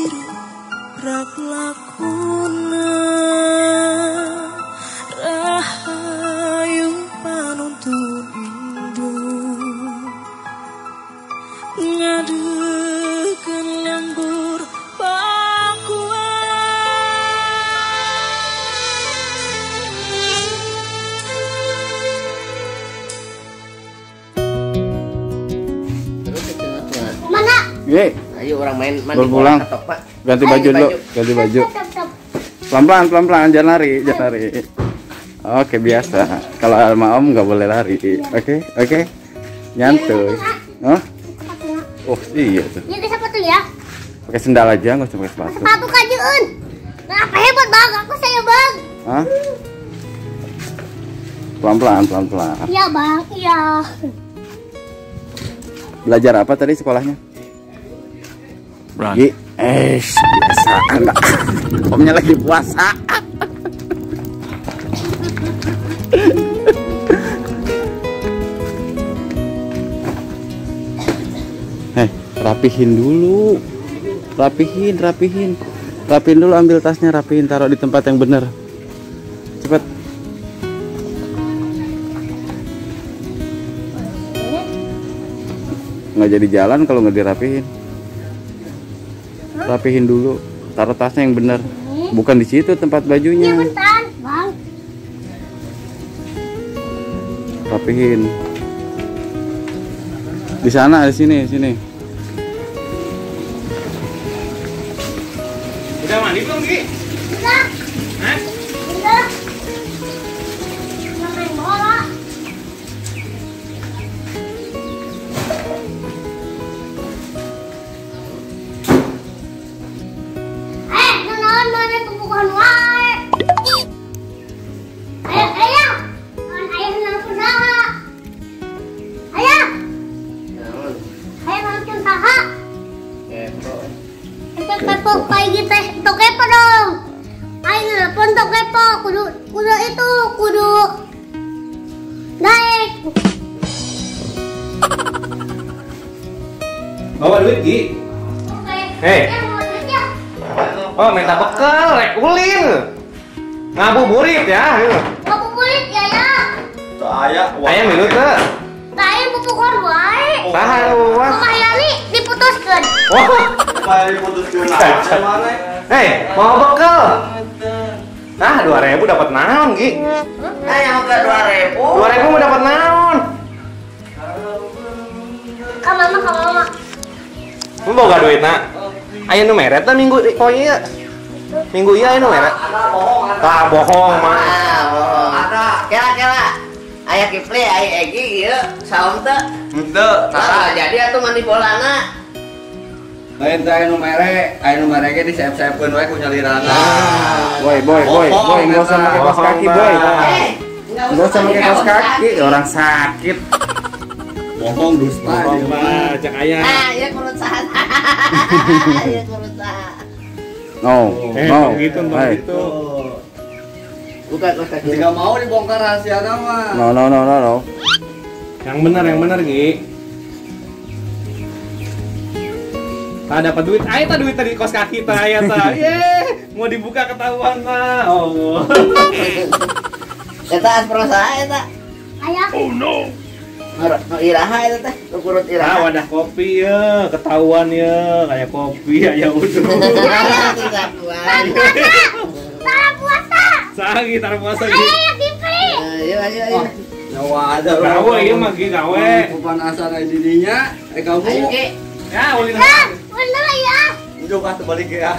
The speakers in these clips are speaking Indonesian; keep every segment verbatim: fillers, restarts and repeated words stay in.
biru rak lakuna rahayu panuntun indu ngadekeun lembur Ye, ayo orang main mandi pulang. Ganti baju dulu, ganti baju. Pelan-pelan, pelan-pelan, jangan lari, jangan lari. Oke, biasa. Kalau sama Om nggak boleh lari. Oke, oke. Nyantuy. Oh, oh iya tuh. Ini sepatu ya? Pakai sendal aja, nggak usah pakai sepatu. Sepatu kajeun. Kenapa hebat bang? Aku saya bang. Hah? Pelan-pelan, pelan-pelan. Iya bang, iya. Belajar apa tadi sekolahnya? Lagi, eh, biasa enggak. Omnya lagi puasa. Hei, rapihin dulu. Rapihin, rapihin. Rapihin dulu, ambil tasnya, rapihin, taruh di tempat yang benar. Cepet. Nggak jadi jalan kalau nggak dirapihin. Rapihin dulu, taruh tasnya yang benar, bukan di situ tempat bajunya. Iya bentar, bang. Rapihin. Di sana, di sini, sini. Udah mandi belum, Ki? Udah. Hah? Udah. Main bola. Kepo kayak gitu untuk kepo dong. Ayo nelfon untuk kepo kudu kudu itu kudu naik. Bawa duit, Ki. Hei. Oh, minta bekal, rek ulin. Ngabuburit ya. Ngabuburit ya ya. Ayah, ayah minum ke? Lain pupukon wae. Tahan luas. Rumah Yani diputuskeun. Wah. Hei, mau bekal? Ah, dua ribu dapat naon, Ki? Nah, yang ke dua ribu. Dua ribu mau dapat naon? Ka mama, ka mama. Lu boga duit nak? Aya nu meret teh minggu oh iya. Minggu iya aya nu meret. Tah bohong mah. Ada, kira-kira aya Kifli, aya Egi ieu saom teh? Henteu, Tara jadi atuh mandi bolana. Lain teh anu mere, anu mere ge disep-sepkeun wae ku nyalirana. Boy, boy, boy, boy, nggak usah pakai kaos kaki, boy. Nggak usah pakai kaos kaki, orang sakit. Bohong dusta ieu mah. Cek aya. Ah, ieu kurusan. Ieu kurusan. No, Eh, no. gitu, Hey. gitu. Bukan kaos kaki. Jika mau dibongkar rahasiana mah. No, no, no, no, no. Yang benar, yang benar, Ki. Ah, dapat duit. Ayo ta duit tadi kos kaki ta aya ta. Ye, mau dibuka ketahuan ta. Oh. Eta aspro saha eta? Ayah. Oh no. Nu iraha eta teh, nu kurut Ah, iraha. wadah kopi ya, ketahuan ya, kayak kopi aya uduk. Tidak buat. Salah puasa. Sagi tar puasa Ayo Ki. ya Kifli. Ayo ayo ayo. Nyawa ada Gawe ieu mah Ki gawe. Pupan asal di didinya, eh kamu. Ayo Ki. Ya, ulin. Nah, bener ya. Udah pas terbalik ya.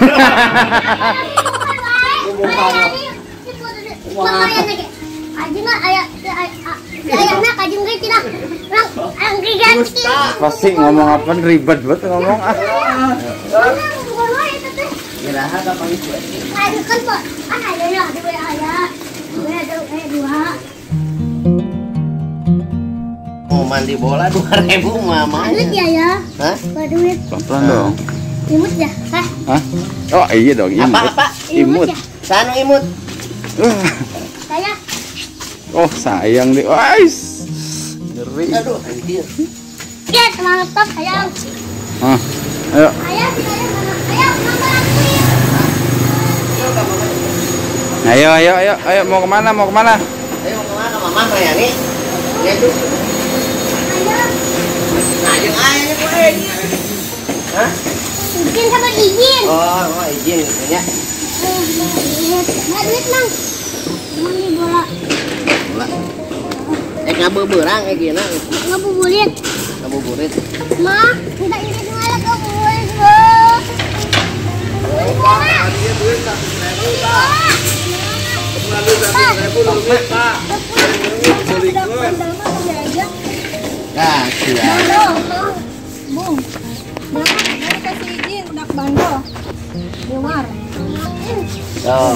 Mama ya nek. Ajina aya ayahna kajeng ge cenah. Lang anggi ganti. Pasti ngomong apa ribet banget ngomong ah. Iraha gampang itu. Ayo kan Pak. Kan ada ya, ada aya. Ada ada dua. Mau mandi bola dua ribu mah mau. Duit ya ya. Hah? Duit. Pelan-pelan dong. Imut ya? Hah? Hah? Oh iya dong, imut. Apa apa? Imut. ya? Sanu imut. Uh, Saya. Oh sayang deh, wais. Ngeri. Aduh, anjir. Ya, semangat top sayang. Ah, ayo. Ayah, ayah mana? Ayah. Ayo, ayo, ayo, ayo, mau kemana, mau kemana? Ayo mau kemana, Mama Mayani? Ya tuh. Nah, yang aja gue. Hah? Izin sama izin. Oh, oh izin ya. Nggak duit mang. Mang di bola. Bola. Eh ngabuburan kayak gini. Ngabuburit. Ngabuburit. Ma, kita ini ngalah ngabuburit bos. Dia duit satu ribu pak. Lalu satu ribu lebih pak. Nah, siap. Bung, jangan kasih izin udah bandel. Luar. Oh.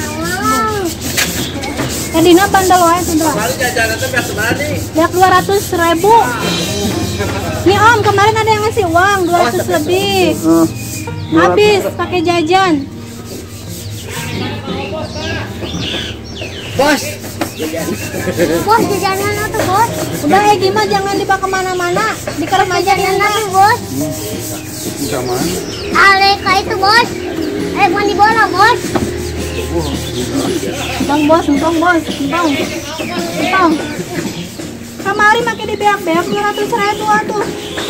Kadina bandel wae sudah. Kemarin jajanan itu biasa berapa nih? Dak dua ratus ribu. Nih Om, kemarin ada yang ngasih uang dua ratus lebih. Habis pakai jajan. Bos. Bos jajanan apa bos? Udah eh gimana jangan dibawa kemana-mana. Di kamar aja Jajanan enak. apa bos? Sama. Aleka itu bos. Eh mandi bola bos. Bang bos, entong bos, entong. Entong. Kamari makin dibeak-beak dua ratus ribu aduh.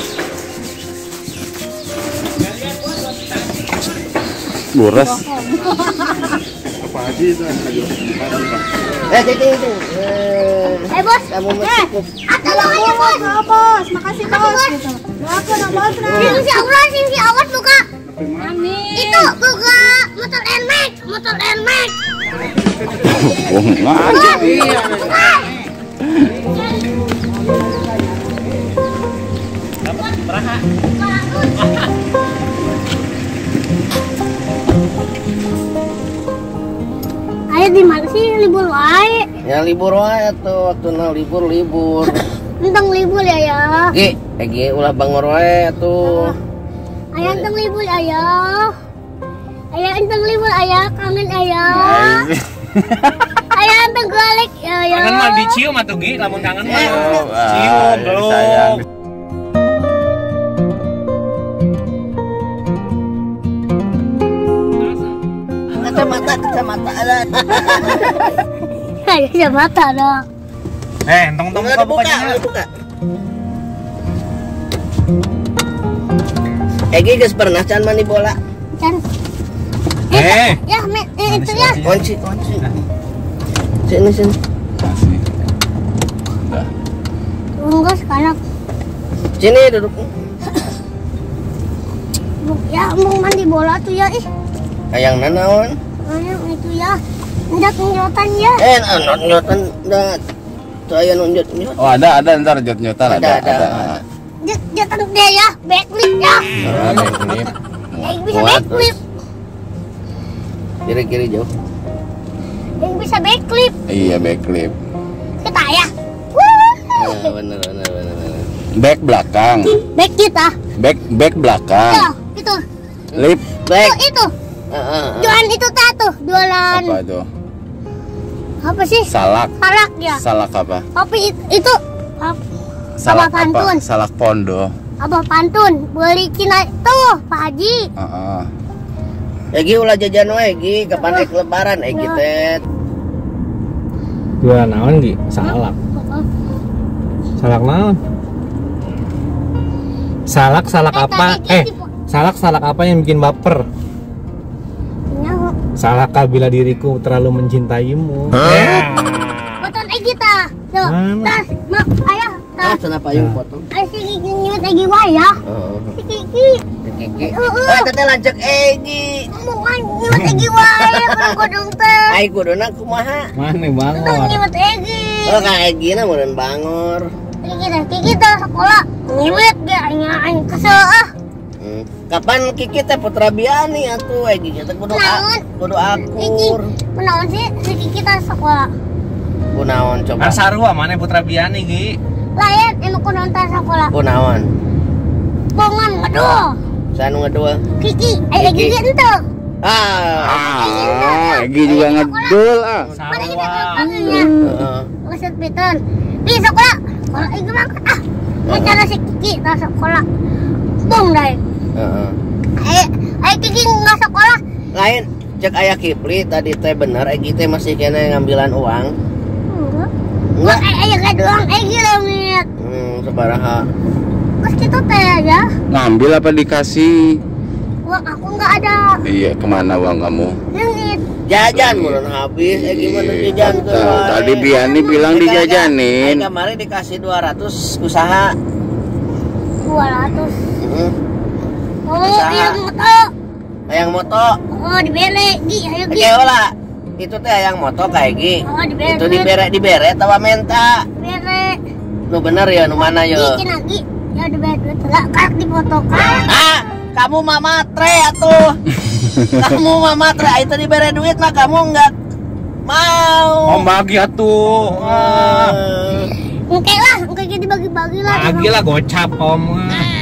Buras. Apa aja itu? Eh, itu itu. Eh, Eh bos. kamu Eh, mesti cukup. Atau bawahnya bos. Oh, bos, makasih bos gitu. Doakan oh, bos nah. Sing si Allah, sing si awas buka. Amin. Itu buka motor N Max, motor N Max. Oh, ngajak. Buka. Ayo di mana sih libur wae? Ya libur wae tuh, waktu na libur libur. Entang libur ya ya. Gi, egi ulah bangor wae tuh. Ayah entang libur ayah. Ayah entang libur ayah, kangen ayah. Ayah entang galak ya ya. Kangen mah dicium atuh Gi, lamun kangen mah. Oh, Cium, ah, sayang. belum. Kacamata, kacamata ada. Ayah kacamata dong. Eh, entong-entong Udah buka dibuka, bukanya. udah dibuka. Egi geus pernah can mandi bola. Can. Eh, Ya, me, eh, itu ya. Kunci, kunci. Sini, sini. Kasih. Udah. Tunggu sekarang. Sini duduk. Ya, mau mandi bola tuh ya ih. Ayang nanaon? Ayah itu ya. Ndak nyotan ya. Eh, not nyotan dah. Tuh aya nunjuk nyot. Oh, ada, ada ntar jot-jotan ada, Ada, ada. ada. Jat- Jatan dia ya, backflip ya. Ah, backflip. Yang bisa Kuat, backflip. Kiri-kiri jauh. Yang bisa backflip. Iya, backflip. Kita ya. Nah, bener, bener, bener, bener. Back belakang. Back kita. Back back belakang. Ya, itu. Lip Baik. Itu, itu. Ah, ah, ah. Jualan itu tak tuh, jualan apa itu? apa sih? Salak. Salak ya. Salak apa? Tapi it- itu ap- Salak apa pantun? apa? Salak pondo. Apa pantun? Beli Cina tuh, Pak Haji. Heeh. Egi ulah jajan wae Egi, kapan ek lebaran Egi teh. dua naon Gi? Salak. Salak naon? Salak salak apa? Eh, salak salak apa yang bikin baper? Salahkah bila diriku terlalu mencintaimu? Eh, Potong Egi ta. Tuh, Mana? tas, mak, ayah, Ah, tas. kenapa yung potong? Ay, si Kiki nyut Egi wae ya. Heeh. Si Kiki, Egi. Heeh. Ah, teteh lanjut Egi. mau nyut Egi wae, perang kodong teh. Ai kuduna kumaha? mana Tuh bangor? nyut Egi. Oh, ka Egi na meureun bangor. Kiki teh, Kiki teh sekolah. Nyut ge aing kesel ah. Hmm. Kapan Kiki teh Putra Biani atuh Egi teh kudu Naon? a- kudu Kiki, akur. kunaon sih si Kiki teh sekolah. Kunaon coba? Kan sarua mana Putra Biani Gi? Lain emang kunaon teh sekolah. Kunaon? Bongan aduh. Sanu ngadua? Kiki, eh Kiki. Kiki ente. Ah. Ah, Egi juga ngedul ah. Mana kita Sarua. panggilnya? Heeh. Maksud Peter. Di sekolah. Kalau Egi mah ah. Bicara si Kiki tak sekolah. Bong dai. Heeh. Eh, eh Kiki nggak sekolah. Lain Cek ayah Kipli tadi teh bener Egi teh masih kena ngambilan uang. Enggak. Enggak. Ayah gak doang Egi langit. Hmm, sabaraha. Terus gitu teh ya. Ngambil apa dikasih? Uang aku nggak ada. Iya, kemana uang kamu? Langit. Jajan mulun habis, eh gimana jajan tuh? Nah, tadi Biani bilang dijajanin. Ay, kemarin dikasih dua ratus usaha. dua ratus. Hmm. Oh, Usaha. yang moto. Ayang moto. Oh, dibere. Gi, ayo Gi. Oke lah. Itu teh ayang moto kayak gi. Oh, dibere. Itu dibere dibere tawa menta. Dibere. Nu bener ya, nu mana Gi, ya? cina Gi. Ya dibere duit lah, kak dipotokan. Ah, kamu mama tre atuh. Kamu mama tre itu dibere duit mah kamu enggak mau. Oh bagi atuh. Wah. Oke lah, oke gitu dibagi-bagi lah. Bagi lah gocap om.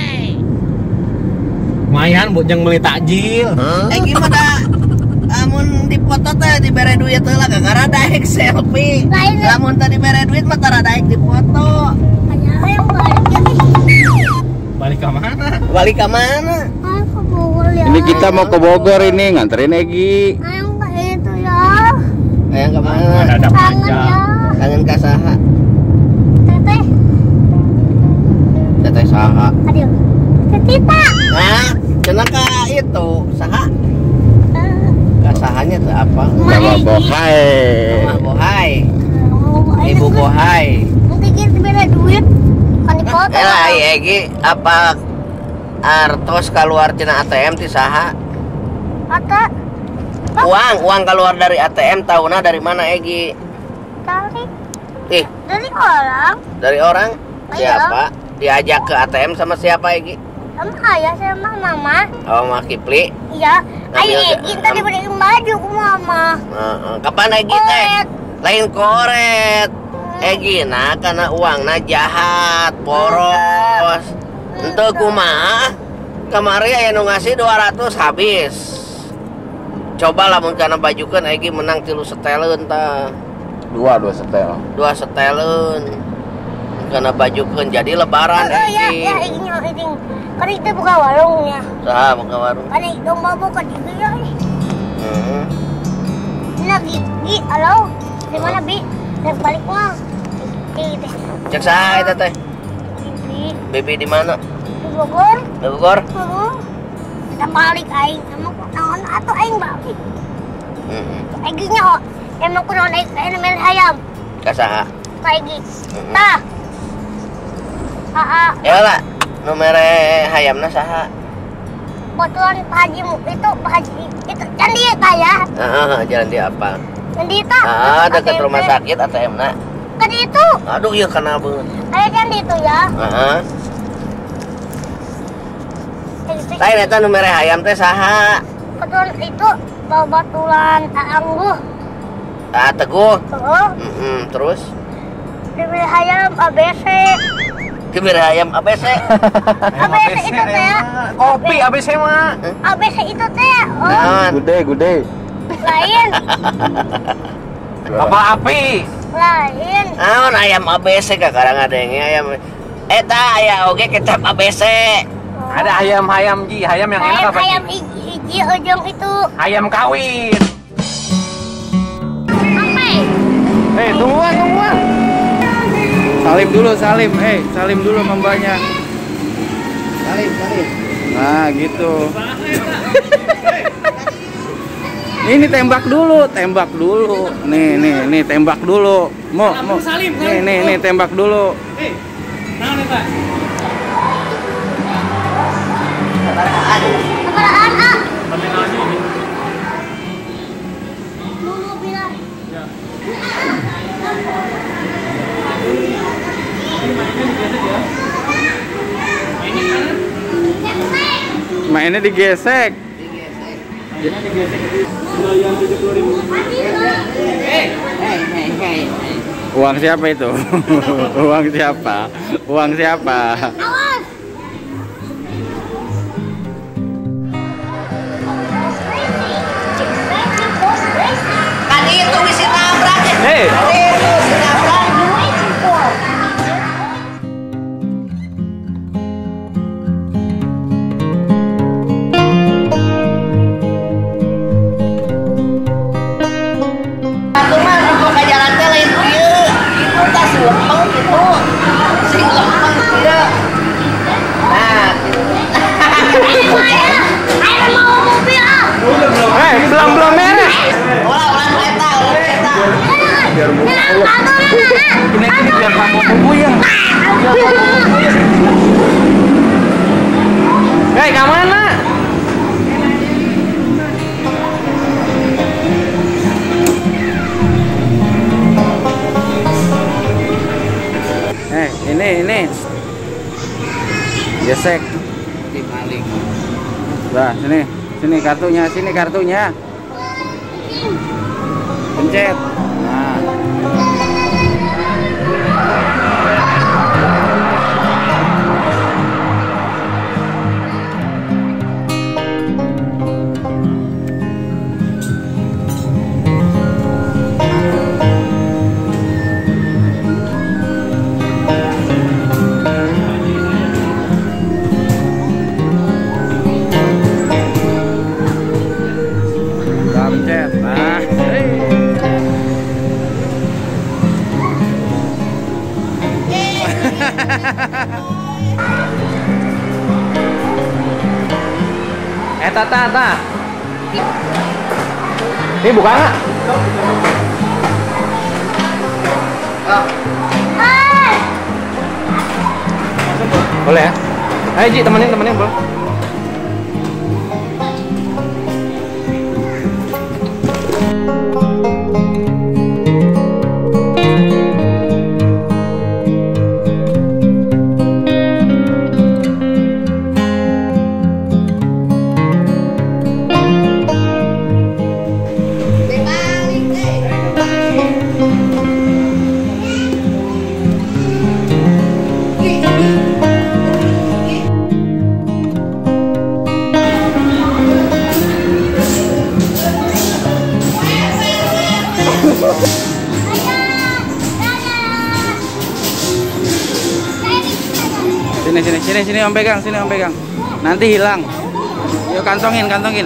Lumayan buat yang beli takjil. Eh gimana? Amun dipoto teh dibere duit teh lah gara daek selfie. Lain. Lamun teh dibere duit mah tara daek dipoto. Hanya yang balik lagi. Balik ke mana? Balik ke mana? Ayo ke Bogor ya. Ini kita mau ke Bogor ini nganterin Egi. Ayo ke itu ya. Ayang ke mana? Ada Kangen panjang. ya. Kangen ka saha? Teteh. Teteh saha? Aduh. Ketita. Nah, cenah ka itu saha? Eh, Ka sahanya teh apa? Mama Bohai. Mama Bohai. mau Ibu Bohai. Mungkin kita beda duit. Kan dipoto. Eh lah Egi apa artos keluar cenah A T M ti saha? Kata. Uang, uang keluar dari A T M tahunna dari mana Egi? Dari Ih, dari orang. dari orang? Iya. Siapa? Diajak ke A T M sama siapa Egi? Sama ayah sama mama. Oh, Mah Kipli. Iya. Ngambil Ayah ke- Egi tadi beliin baju ke mama. Heeh, kapan Egi teh? Koret. Lain koret. Egi nah karena uangna jahat, boros. Ente kumaha? Kamari aya nu ngasih dua ratus habis. Coba lamun kana bajukeun Egi menang tilu seteleun tah. Dua dua setel. Dua seteleun. Kana bajukeun jadi lebaran Oh iya, Egi. ya Egi nyawa Egi. Kan kita buka warungnya. Saha buka warung? Kan Egi domba buka di ya. Heeh. Ini lagi, Gi, halo. Di mana Bi? Dan balik uang. Egi teh. Cek saha eta teh? Bi, Bibi di mana? di Bogor. Di Bogor? Heeh. Kita balik aing. Emang naon atuh aing balik. Heeh. Egi nya emang kunaon aing aing mel ayam. Ka saha? Ka Egi. Tah. Aa, Ya lah, nu mere hayamna saha? kebetulan Pak Haji mu- itu Pak Haji itu can dia kaya. Heeh, jalan dia apa? Can dia tak. Ah, dekat rumah sakit A T M-na. Kan itu. Aduh, iya kenal banget. Aya can itu ya. Heeh. Egi teh. Lain eta nu mere hayam teh saha? Kebetulan itu babatulan Aangguh. Ah, Teguh. Heeh. Heeh, terus Demi ayam A B C. ke mere hayam A B C. A B C itu teh ya. Kopi abis mah. A B C itu teh. Oh, Naon? Gude gude. lain. Kapal api. Lain. Naon ayam A B C ka karang adenge ayam. Eta aya oge kecap A B C. Ada ayam-ayam ji, ayam yang enak Lain apa? ayam Ji? iji, iji ujung itu. Ayam kawin. Sampai. Eh, tungguan, tungguan. Salim dulu, salim. Eh, salim dulu membanya. Salim, salim. Nah, gitu. Ini tembak dulu, tembak dulu. Nih, nih, nih tembak dulu. Mau, mau. Nih, nih, nih tembak dulu. Keberadaan A. Dulu bilang. Mainnya digesek. Hei, hei, hei. Uang siapa itu? Uang siapa? Uang siapa? Awas. Kan itu wis nabrak. Hei. Itu si nabrak. Gesek. Dibalik. Nah, sini. Sini kartunya, sini kartunya. Pencet. Nah. Pencet. Nah. Eh Tata, Tata. Ini buka nggak? Boleh ya? Ayo Ji, temenin, temenin boleh. Sini sini sini sini Om pegang, sini Om pegang. Nanti hilang. Yuk kantongin, kantongin.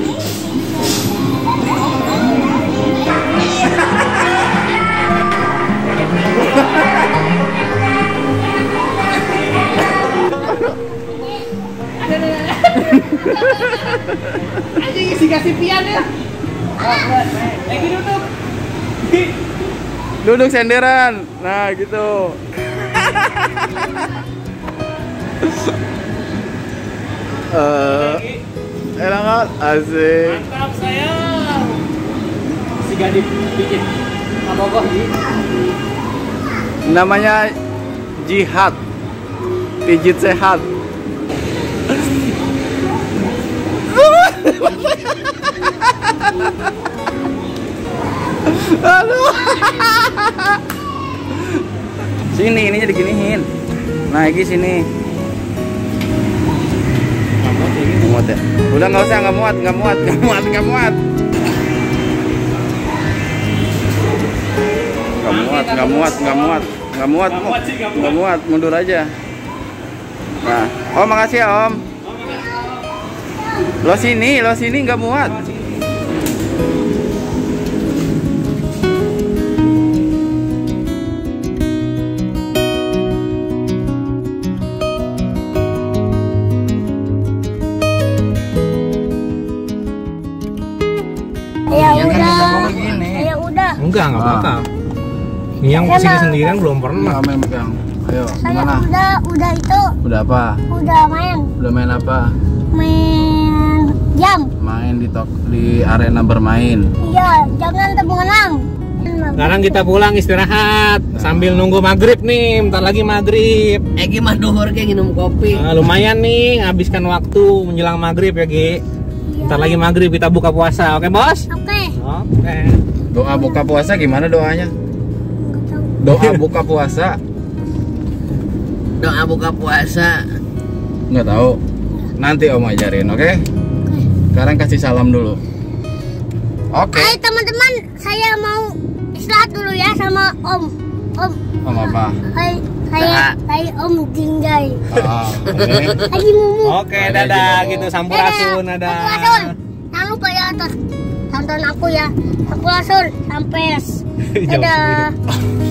Anjing isi kasih pian ya. Lagi duduk. Duduk senderan. Nah, gitu. Eh, enak kan? Asik. Mantap sayang. Si Gadip bikin abogoh Ji. Namanya jihad. Pijit sehat. Aduh. Sini, ininya diginiin. Nah, ini sini. Nggak muat ya? Udah nggak usah, nggak muat, nggak muat, nggak muat, nggak muat. Nggak muat, nggak muat, nggak muat, nggak muat, nggak muat, mundur aja. Nah, Om makasih ya Om. Lo sini, lo sini nggak muat. Ya udah. Ya udah. Enggak, enggak bakal. Yang kesini sendirian belum pernah. Nggak main megang. Ayo, Saya gimana? udah, udah itu. Udah apa? Udah main. Udah main apa? Main jam. Main di tok di arena bermain. Iya, jangan temenang. Sekarang kita pulang istirahat sambil nunggu maghrib nih, bentar lagi maghrib. Egi mah duhur kayak minum kopi. Nah, lumayan nih, ngabiskan waktu menjelang maghrib ya Gi. Bentar lagi maghrib kita buka puasa, oke bos? Oke. Oke. Doa buka puasa gimana doanya? Doa buka puasa? Doa buka puasa. Nggak tahu. Nanti Om ajarin, oke? Sekarang kasih salam dulu. Oke. Hai teman-teman, saya mau istirahat dulu ya sama Om. Om. Om apa? Hai, saya, saya Om Jinjai. Ah, oke. Lagi mumu. Oke, dadah gitu Sampurasun, dadah. Sampurasun. Jangan lupa ya tonton aku ya. Sampurasun sampai. Dadah.